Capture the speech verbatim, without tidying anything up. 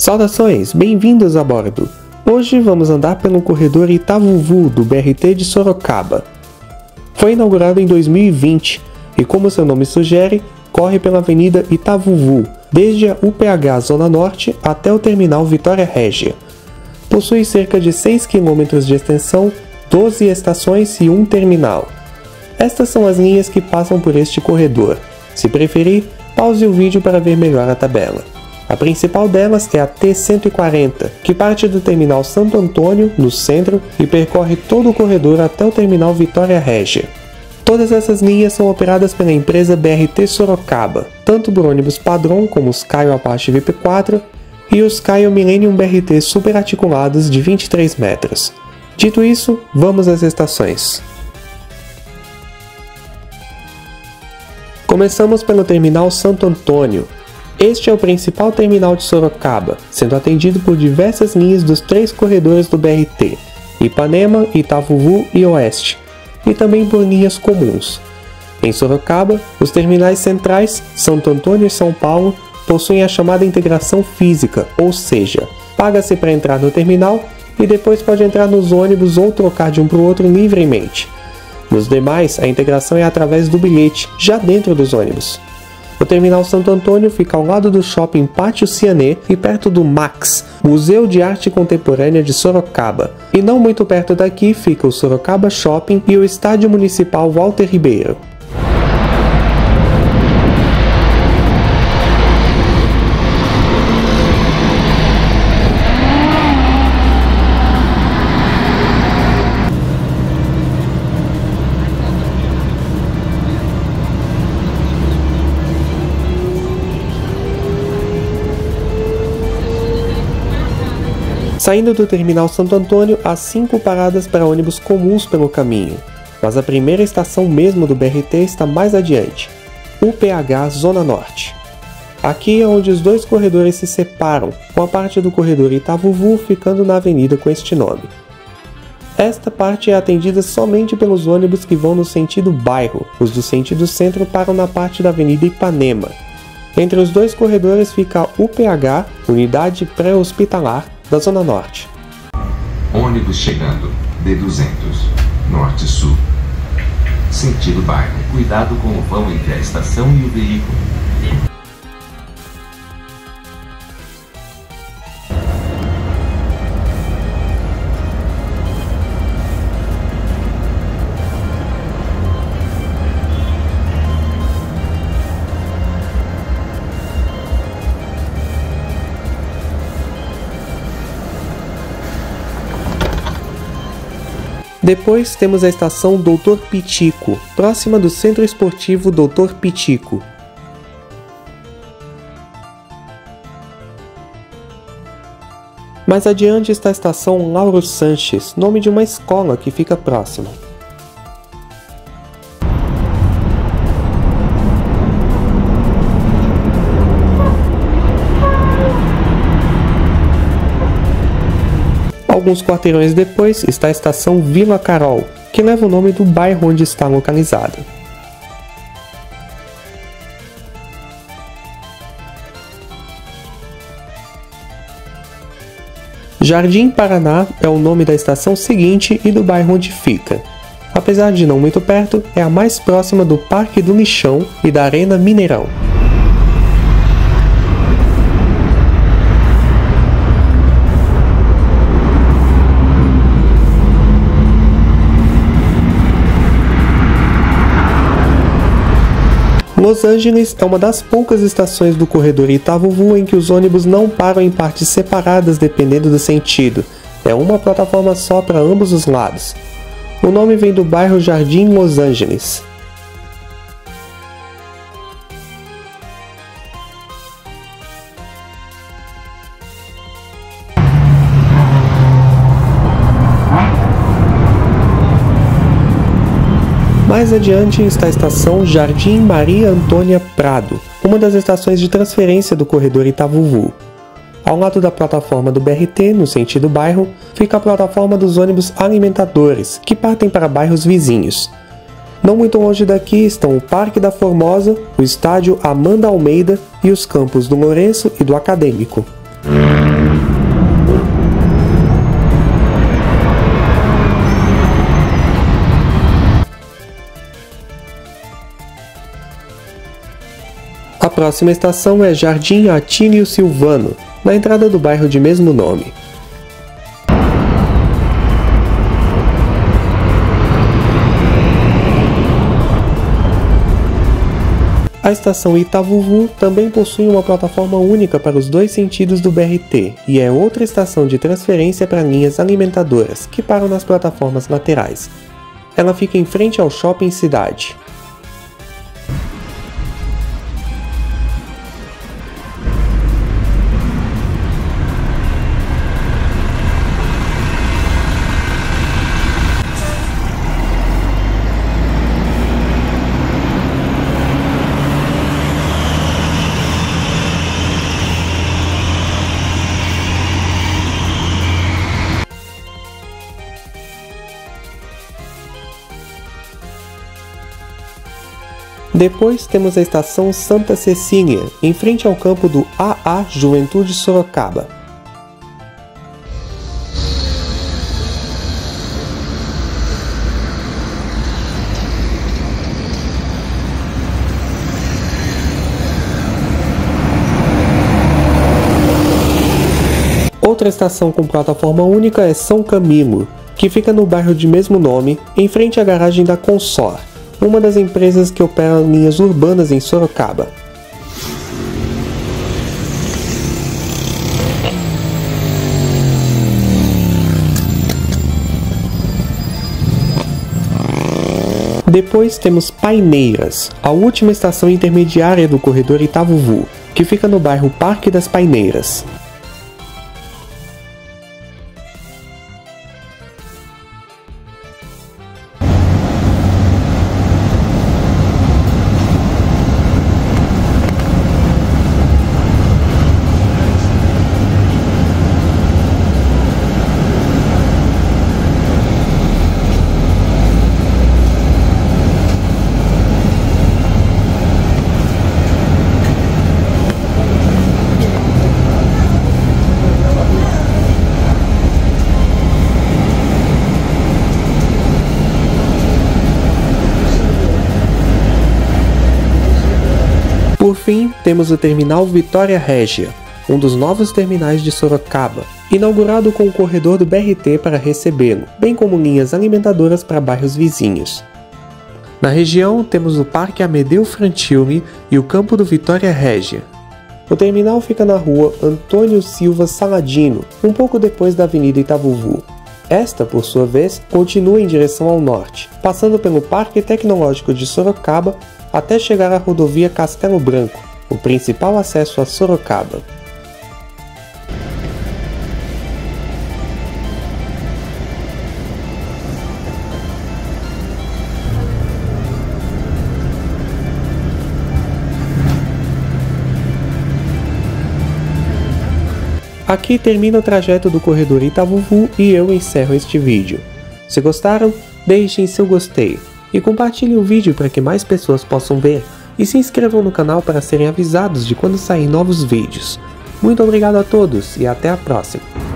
Saudações, bem-vindos a bordo! Hoje vamos andar pelo corredor Itavuvu do B R T de Sorocaba. Foi inaugurado em dois mil e vinte e, como seu nome sugere, corre pela Avenida Itavuvu, desde a U P H Zona Norte até o terminal Vitória Régia. Possui cerca de seis quilômetros de extensão, doze estações e um terminal. Estas são as linhas que passam por este corredor. Se preferir, pause o vídeo para ver melhor a tabela. A principal delas é a T cento e quarenta, que parte do terminal Santo Antônio, no centro, e percorre todo o corredor até o terminal Vitória Régia. Todas essas linhas são operadas pela empresa B R T Sorocaba, tanto por ônibus padrão como os Caio Apache V P quatro e os Caio Millennium B R T superarticulados de vinte e três metros. Dito isso, vamos às estações. Começamos pelo terminal Santo Antônio. Este é o principal terminal de Sorocaba, sendo atendido por diversas linhas dos três corredores do B R T, Ipanema, Itavuvu e Oeste, e também por linhas comuns. Em Sorocaba, os terminais centrais, Santo Antônio e São Paulo, possuem a chamada integração física, ou seja, paga-se para entrar no terminal e depois pode entrar nos ônibus ou trocar de um para o outro livremente. Nos demais, a integração é através do bilhete, já dentro dos ônibus. O terminal Santo Antônio fica ao lado do shopping Pátio Cianê e perto do MAX, Museu de Arte Contemporânea de Sorocaba. E não muito perto daqui fica o Sorocaba Shopping e o Estádio Municipal Walter Ribeiro. Saindo do terminal Santo Antônio, há cinco paradas para ônibus comuns pelo caminho, mas a primeira estação mesmo do B R T está mais adiante, U P H Zona Norte. Aqui é onde os dois corredores se separam, com a parte do corredor Itavuvu ficando na avenida com este nome. Esta parte é atendida somente pelos ônibus que vão no sentido bairro, os do sentido centro param na parte da avenida Ipanema. Entre os dois corredores fica a U P H, Unidade Pré-Hospitalar, da Zona Norte. Ônibus chegando, D duzentos, Norte-Sul. Sentido bairro. Cuidado com o vão entre a estação e o veículo. Depois temos a estação Doutor Pitico, próxima do Centro Esportivo Doutor Pitico. Mais adiante está a estação Lauro Sanches, nome de uma escola que fica próxima. Alguns quarteirões depois está a estação Vila Carol, que leva o nome do bairro onde está localizada. Jardim Paraná é o nome da estação seguinte e do bairro onde fica. Apesar de não muito perto, é a mais próxima do Parque do Lixão e da Arena Mineirão. Los Angeles é uma das poucas estações do corredor Itavuvu em que os ônibus não param em partes separadas dependendo do sentido. É uma plataforma só para ambos os lados. O nome vem do bairro Jardim Los Angeles. Mais adiante está a estação Jardim Maria Antônia Prado, uma das estações de transferência do corredor Itavuvu. Ao lado da plataforma do B R T, no sentido bairro, fica a plataforma dos ônibus alimentadores, que partem para bairros vizinhos. Não muito longe daqui estão o Parque da Formosa, o estádio Amanda Almeida e os campos do Lourenço e do Acadêmico. A próxima estação é Jardim Atílio Silvano, na entrada do bairro de mesmo nome. A estação Itavuvu também possui uma plataforma única para os dois sentidos do B R T e é outra estação de transferência para linhas alimentadoras que param nas plataformas laterais. Ela fica em frente ao Shopping Cidade. Depois temos a estação Santa Cecília, em frente ao campo do A A Juventude Sorocaba. Outra estação com plataforma única é São Camilo, que fica no bairro de mesmo nome, em frente à garagem da Consor, uma das empresas que operam linhas urbanas em Sorocaba. Depois temos Paineiras, a última estação intermediária do corredor Itavuvu, que fica no bairro Parque das Paineiras. Por fim, temos o Terminal Vitória Régia, um dos novos terminais de Sorocaba, inaugurado com o corredor do B R T para recebê-lo, bem como linhas alimentadoras para bairros vizinhos. Na região, temos o Parque Amedeo Franciulli e o Campo do Vitória Régia. O terminal fica na rua Antônio Silva Saladino, um pouco depois da Avenida Itavuvu. Esta, por sua vez, continua em direção ao norte, passando pelo Parque Tecnológico de Sorocaba até chegar à rodovia Castelo Branco, o principal acesso a Sorocaba. Aqui termina o trajeto do corredor Itavuvu e eu encerro este vídeo. Se gostaram, deixem seu gostei e compartilhem o vídeo para que mais pessoas possam ver e se inscrevam no canal para serem avisados de quando saírem novos vídeos. Muito obrigado a todos e até a próxima!